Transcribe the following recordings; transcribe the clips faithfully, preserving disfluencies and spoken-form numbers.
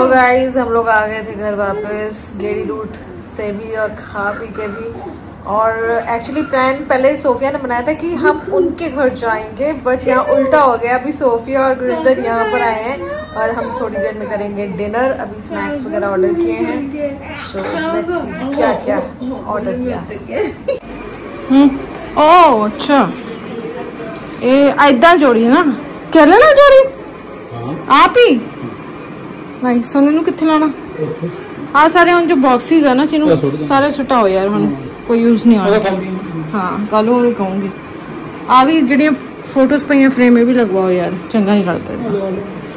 तो गाइज हम लोग आ गए थे घर वापस गेड़ी रूट से भी और खा पी के भी। और एक्चुअली प्लान पहले सोफिया ने बनाया था कि हम उनके घर जाएंगे, बट यहाँ उल्टा हो गया। अभी सोफिया और गुरिंदर यहाँ पर आए हैं और हम थोड़ी देर में करेंगे डिनर। अभी स्नैक्स वगैरह ऑर्डर किए हैं, सो लेट्स सी क्या क्या ऑर्डर किया। हम्म ओह अच्छा, ये ऐदा जोड़ी ना कह लेना जोड़ी आप ही नहीं सोने नू किथे लाना। हाँ सारे हम जो बॉक्सेस है ना चिन्नू सारे सुटा हो यार, हम कोई यूज नहीं होना। हाँ कल और कहूंगी आ भी जड़िया फोटोज पे फ्रेम में भी लगवाओ यार, चंगा नहीं लगता।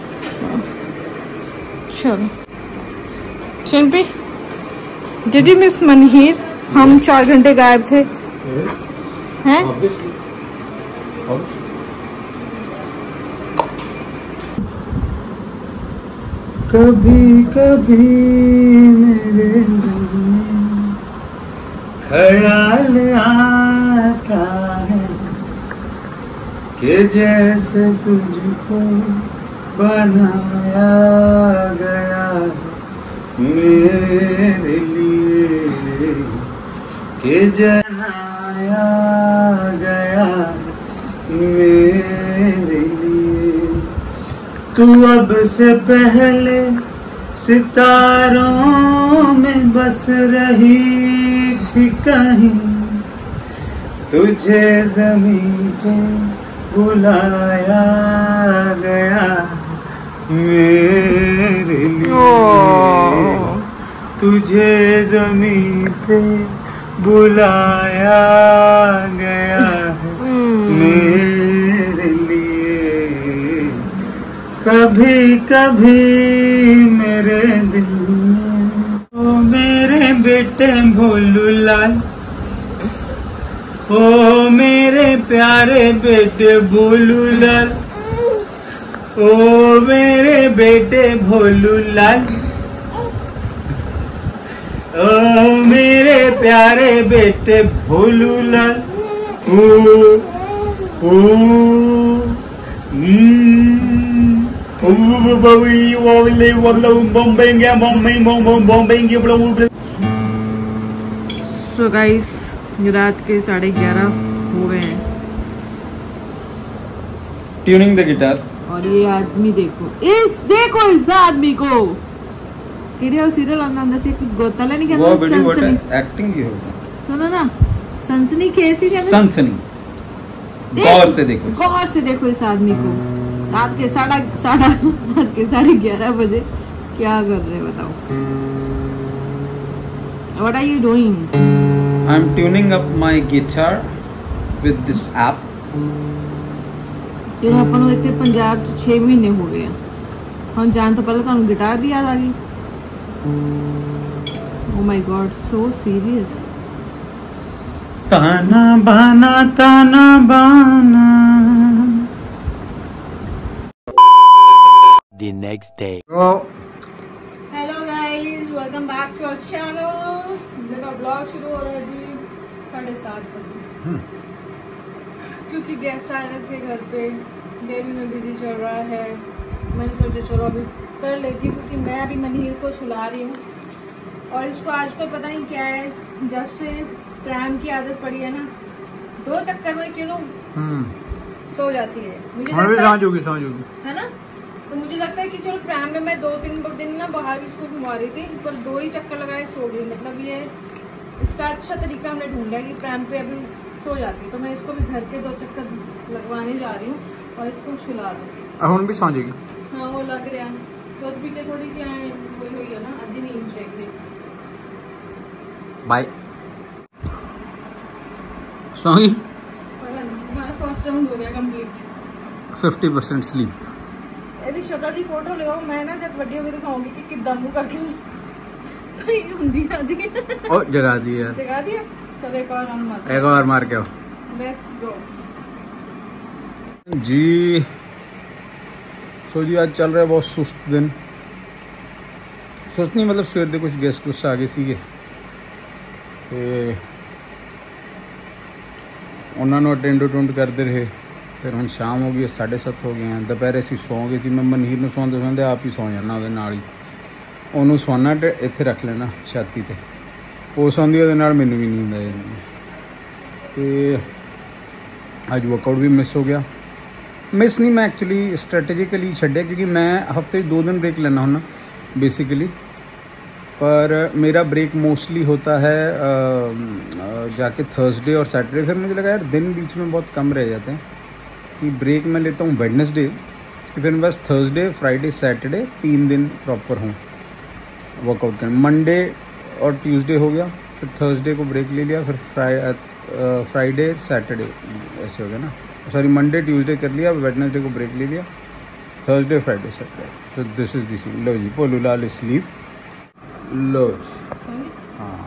चलो Chimpi did you miss Manhir? हम चार घंटे गायब थे हैं। कभी कभी मेरे दिल में ख्याल आता है कि जैसे तुझको बनाया गया मेरे लिए, कि जनाया गया मेरे लिए। तू अब से पहले सितारों में बस रही थी कहीं, तुझे ज़मीं पे बुलाया गया मेरे लिए, तुझे ज़मीं पे बुलाया गया मेरे लिए। कभी कभी मेरे दिल में ओ मेरे बेटे भोलू लाल, ओ मेरे प्यारे बेटे भोलू लाल, ओ मेरे बेटे भोलू लाल, ओ मेरे प्यारे बेटे भोलू लाल। ओ ओ सो गाइस रात के साढ़े ग्यारह हो गए हैं। Tuning the guitar. और ये आदमी देखो, इस देखो इस आदमी को किड़िया सीरियल अंदर से गोताला नहीं कहता, वो बड़ी बड़ी एक्टिंग की होगा। सुनो ना सनसनी कैसी कहते, सनसनी। गौर से देखो, गौर से देखो इस आदमी को। रात के साढ़ा साढ़ा रात के साढ़े ग्यारह बजे क्या कर रहे हैं बताओ। What are you doing? I'm tuning up my guitar with this app. फिर अपन इतने पंजाब च छह महीने हो गए हम जान तो पहले तो हम गिटार दी याद आ गई। Oh my God, so serious. ताना बाना ताना बाना। The next day. Oh. Hello guys, welcome back to our channel. मेरा ब्लॉग शुरू हो रहा है जी साढ़े सात बजे, क्योंकि गेस्ट आ रहे थे घर पे, बेबी में बिजी चल रहा है। मैंने सोचा चलो अभी कर लेती हूँ, क्योंकि मैं अभी मनहीर को सुला रही हूँ और इसको आजकल पता नहीं क्या है, जब से प्रैम की आदत पड़ी है ना, दो चक्कर में चलो सो जाती है। मुझे लगता है, है ना, तो मुझे लगता है कि चलो प्रैम में मैं दो तीन दिन ना बाहर भी इसको घुमा रही थी, पर दो ही चक्कर लगाए सो गई। मतलब ये इसका अच्छा तरीका हमने ढूंढा कि प्रैम पे अभी सो जाती है, तो मैं इसको भी घर के दो चक्कर लगवाने जा रही हूँ और इसको सुला दूँ। अब भी सो जाएगी। हाँ वो लग रहा है, दूध पी के थोड़ी क्या है वही हुई है ना, आधी नींद चाहिए। बाय सोगी। हमारा फर्स्ट राउंड हो गया कंप्लीट। Fifty percent sleep. यदि शक्ल की फोटो ले, मैं ना जब वीडियो को दिखाऊंगी कि कितना मुंह करके ओ जगा दी यार, जगा दिया। चलो एक और राउंड मार, एक और मार के आओ। लेट्स गो जी। सो जी आज चल रहा है बहुत सुस्त दिन। सुस्त नहीं मतलब सवेर दे कुछ गेस्ट कुछ आ गए सीगे ते उन्होंने अटेंड अटुंड करते रहे। फिर हम शाम हो गई, साढ़े सत्त हो गए हैं। दोपहर असी सौ गए सी। मैं मनहीर में सौंदे सौंदे आप ही सौ जाना ਉਹਦੇ ਨਾਲ ਹੀ। ਉਹਨੂੰ ਸਵਾਨਾ ਤੇ ਇੱਥੇ ਰੱਖ ਲੈਣਾ ਛਾਤੀ ਤੇ, ਉਹ ਸੌਂਦੀ ਉਹਦੇ ਨਾਲ ਮੈਨੂੰ ਵੀ ਨੀਂਦ ਆ ਜਾਂਦੀ ਹੈ। ਤੇ ਅੱਜ ਵਰਕਆਊਟ ਵੀ ਮਿਸ ਹੋ ਗਿਆ। ਮਿਸ ਨਹੀਂ, ਮੈਂ ਐਕਚੁਅਲੀ स्ट्रैटेजिकली ਛੱਡਿਆ क्योंकि मैं हफ्ते दो दिन ब्रेक लेना हूँ ना बेसिकली, पर मेरा ब्रेक मोस्टली होता है आ, आ, जाके थर्सडे और सैटरडे। फिर मुझे लगा यार दिन बीच में बहुत कम रह जाते हैं कि ब्रेक मैं लेता हूँ वेडनेसडे, कि फिर बस थर्सडे फ्राइडे सैटरडे तीन दिन प्रॉपर हूँ वर्कआउट करने। मंडे और ट्यूसडे हो गया, फिर थर्सडे को ब्रेक ले लिया, फिर फ्राई फ्राइडे सैटरडे ऐसे हो गया ना, सॉरी मंडे ट्यूसडे कर लिया, वेडनेसडे को ब्रेक ले लिया, Thursday Friday Saturday. So this is this. लो जी पोलू लाल स्लीप। लो जी हाँ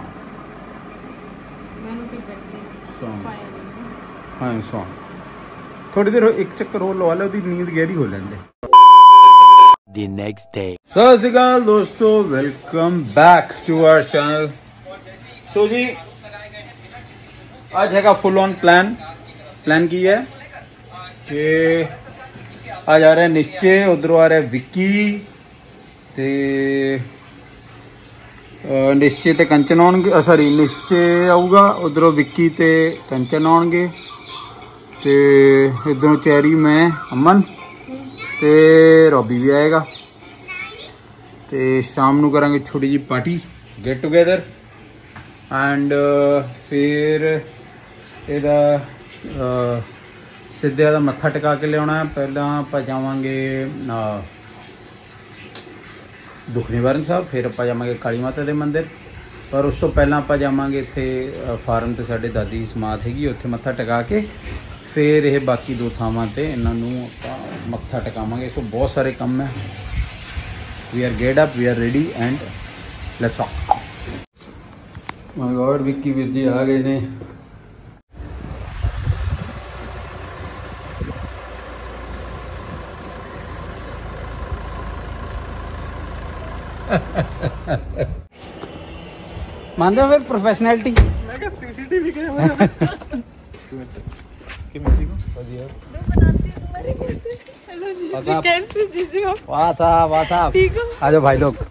हाँ सॉन्ग थोड़ी देर एक चक्कर हो लवा लो, नींद गहरी हो लेंगे। The next day. सत श्री अकाल दोस्तों, welcome back to our channel. So जी आज है फुल ऑन प्लान प्लान की है कि आज आ रहा है निश्चय, उधरों आ रहा है विक्की, ते निश्चय ते कंचन आउणगे, सॉरी निश्चय आऊगा, उधरों विक्की ते कंचन आउणगे, ते इधरों चैरी मैं अमन ते रॉबी भी आएगा। ते शाम को करांगे छोटी जी पार्टी गेट टुगेदर एंड फिर ਇਹਦਾ ਸਿੱਧਿਆਂ ਦਾ ਮੱਥਾ ਟਿਕਾ ਕੇ ਲਿਆਉਣਾ। ਪਹਿਲਾਂ ਆਪਾਂ ਜਾਵਾਂਗੇ ਦੁੱਖ ਨਿਵਾਰਨ ਸਾਹਿਬ, ਫਿਰ ਆਪਾਂ ਜਾਵਾਂਗੇ ਕਾਲੀ ਮਾਤਾ ਦੇ ਮੰਦਿਰ, ਪਰ ਉਸ ਤੋਂ ਪਹਿਲਾਂ ਆਪਾਂ ਜਾਵਾਂਗੇ ਇੱਥੇ ਫਾਰਮ ਤੇ ਸਾਡੇ ਦਾਦੀ ਦੀ ਸਮਾਧ ਹੈਗੀ, ਉੱਥੇ ਮੱਥਾ ਟਿਕਾ ਕੇ ਫਿਰ ਇਹ ਬਾਕੀ ਦੋ ਥਾਵਾਂ ਤੇ ਇਹਨਾਂ ਨੂੰ ਆਪਾਂ ਮੱਥਾ ਟਿਕਾਵਾਂਗੇ। ਸੋ ਬਹੁਤ ਸਾਰੇ ਕੰਮ ਹੈ। We are get up, we are ready and let's rock. My God Vicky ਵੀਰ ਜੀ ਆ ਗਏ ਨੇ। मानते हो फिर प्रोफेशनलिटी? मैं क्या सीसीटीवी कैमरा कैसे जीजी हो? वाह साहब वाह साहब, आ जाओ भाई लोग।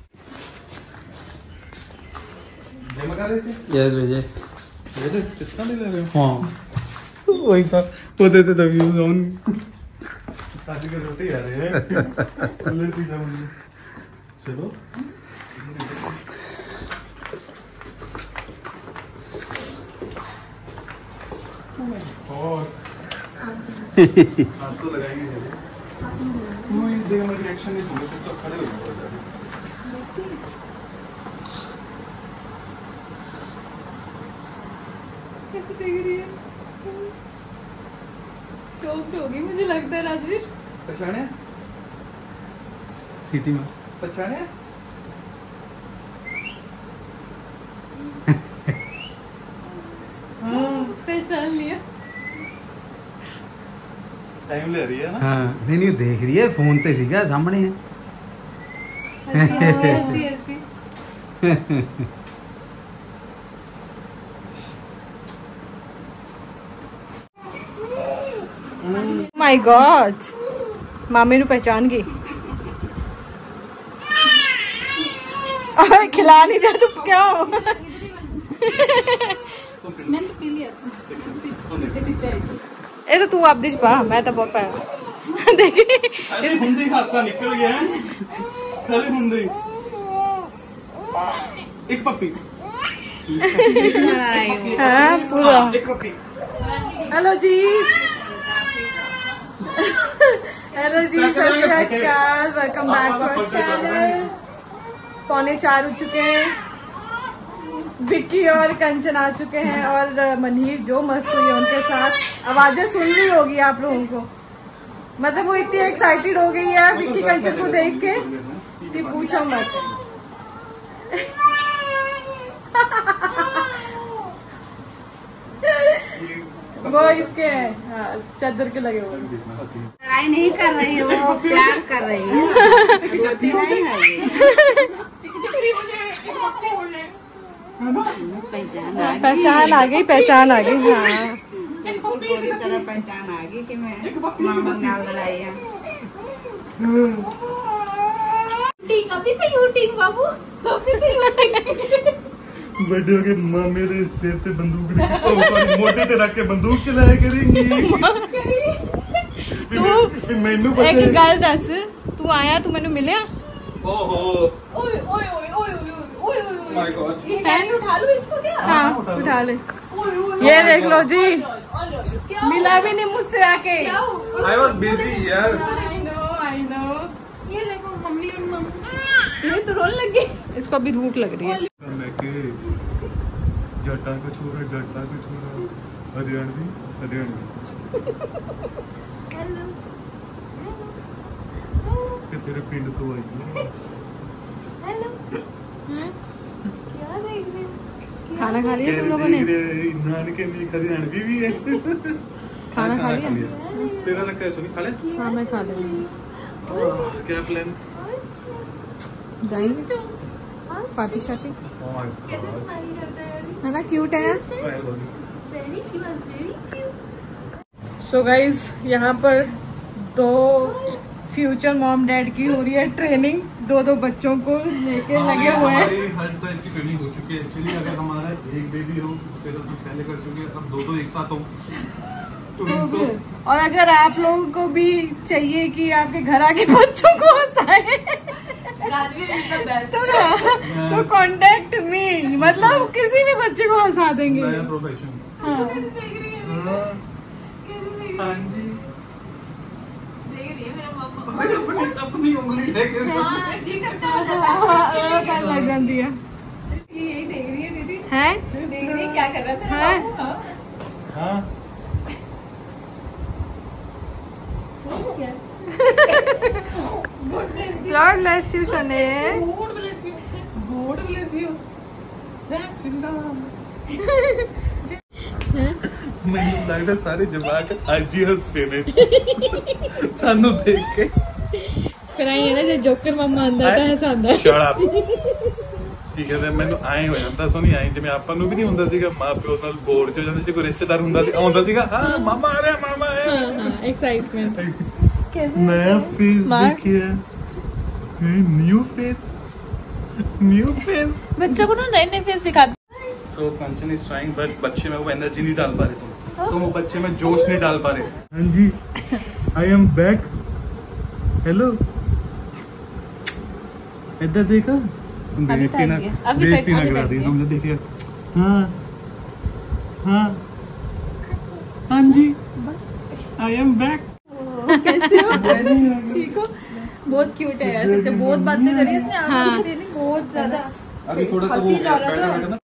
यस विजय चितना नहीं ले रहे हो? हाँ वही था, वो देते थे व्यूज ऑन ताकि के रोटी आ रहे हैं। चलो और हाथ तो लगाएंगे वो ये देख मेरी रिएक्शन नहीं दूंगा, सब तो खड़े हो गए। कैसे देख रही है? शौक होगी मुझे लगता है राजवीर। पहचाने सिटी में पहचाने पहचान लिया। टाइम ले रही है ना? हाँ नहीं नहीं देख रही है, फोन पे सीखा सामने है। ऐसी ऐसी माय गॉड मामी ਨੂੰ पहचान गई। खिला नहीं रहा तुम क्या हो? मैंने पी लिया ये तो तू आप दिस पा, मैं तो बहुत पाया देखी इस हुंदे हादसा निकल गया है खाली हुंदे एक पप्पी हां पूरा एक पप्पी। हेलो जी हेलो जी सत श्री अकाल, welcome back to our channel. पौने चार हो चुके हैं, विक्की और कंचन आ चुके हैं और मनहीर जो मस्त हुई है उनके साथ। आवाजें सुन रही होगी आप लोगों को, मतलब वो इतनी एक्साइटेड हो गई है विक्की कंचन को देख के कि पूछो मत। वो इसके चादर के लगे हुए लड़ाई नहीं कर रही है, वो प्यार कर रही है। नहीं है पहचान आ गई पहचान आ गई। हाँ बिल्कुल पूरी तरह पहचान आ गई कि मैं मामा नाल लड़ाई है। टिंग अभी से यू टिंग बाबू अभी से यू टिंग बड़े हो के माँ मेरे सिर पे बंदूक रख ओ सॉरी मोटे पे रख के बंदूक चलाया करेंगी तू मैनू एक गल दस तू आया तू मैनू मिलिया ओहो ओए ओए ओए ओए ओए ओए माय गॉड ये हैंड उठा लो इसको क्या हाँ उठा ले। ये देख लो जी, मिला भी नहीं मुझसे आके आई वाज बिजी यार आई नो आई नो ये देखो मम्मी और मम्मी ये तो रोने लग गई इसको अभी भूख लग रही है। मैं के जट्टा को छोड़ा जट्टा को छोड़ा हरियाणवी हरियाणवी हेलो कि तेरे पिंड तो आई हेलो क्या देख रहे हो खाना खा लिया तुम लोगों ने? नान के नहीं हरियाणवी भी है खाना खा लिया? तेरा लगता है सुनी खा ले हाँ मैं खा लूँगी। क्या प्लान जाएंगे पार्टी शार्टी कैसे स्माइल करता है है ना, क्यूट है। Very cute very cute so guys यहाँ पर दो फ्यूचर मॉम डैड की हो रही है ट्रेनिंग, दो दो बच्चों को लेके लगे हुए हैं। हमारी हर टाइप की ट्रेनिंग हो चुकी है एक्चुअली। अगर हमारा एक बेबी हो उसके तो पहले कर चुके हैं, अब दो दो एक साथ हो तो और अगर आप लोगों को भी चाहिए कि आपके घर आके बच्चों को हंसाए राजवीर इज द बेस्ट तो ना तो कांटेक्ट मी, मतलब किसी भी बच्चे को हंसा देंगे। नया प्रोफेशन। हाँ। देख रही है हाँ हाँ जी देख रही है मेरा मम्मा अपनी अपनी उंगली है किस हाँ जी करता है लग जाती है यही देख रही है दीदी हैं? देख रही है क्या कर रहा है मेरा हैं? बाबू हाँ हाँ क्या good bless you Lord bless you सने। God bless you God bless you जय श्री राम। ਮੈਨੂੰ ਲੱਗਦਾ ਸਾਰੇ ਜਵਾਕ ਅੱਜ ਹੀ ਹੱਸਦੇ ਨੇ ਸਾਨੂੰ ਦੇਖ ਕੇ। ਫਿਰ ਆਈ ਹੈ ਨਾ ਜੇ ਜੋਕਰ ਮਾਮਾ ਆਂਦਾ ਤਾਂ ਹਸਾਂਦਾ। Shut up. ਕੀ ਕਹਿੰਦੇ ਮੈਨੂੰ ਆਏ ਹੋ ਜਾਂਦਾ ਸੋਨੀ ਆਏ ਜਿਵੇਂ ਆਪਾਂ ਨੂੰ ਵੀ ਨਹੀਂ ਹੁੰਦਾ ਸੀਗਾ ਮਾਂ ਪਿਓ ਨਾਲ ਬੋਰ ਚ ਜਾਂਦੇ ਸੀ ਕੋਈ ਰਿਸ਼ਤੇਦਾਰ ਹੁੰਦਾ ਸੀ ਆਉਂਦਾ ਸੀਗਾ ਹਾਂ ਮਾਮਾ ਆ ਰਿਹਾ ਮਾਮਾ ਆ ਰਿਹਾ। हाँ हाँ एक्साइटमेंट। नया फेस देखिए न्यू फेस न्यू फेस बच्चों को ना नए नए फेस दिखाते so Kanchan is trying but बच्चे में वो एनर्जी नहीं डाल पा रहे तुम तुम वो बच्चे में जोश नहीं डाल पा रहे। हाँ जी आई एम बैक हेलो इधर देखा बेइज्जती ना बेइज्जती ना करा दी तुमने देखिए हाँ हाँ हाँ जी आई एम बैक कैसे हो ठीक हो बहुत क्यूट है ऐसे तो बहुत बातें करी इसने आप बहुत ज्यादा अभी थोड़ा सा वो हो गया बैठे बैठे ना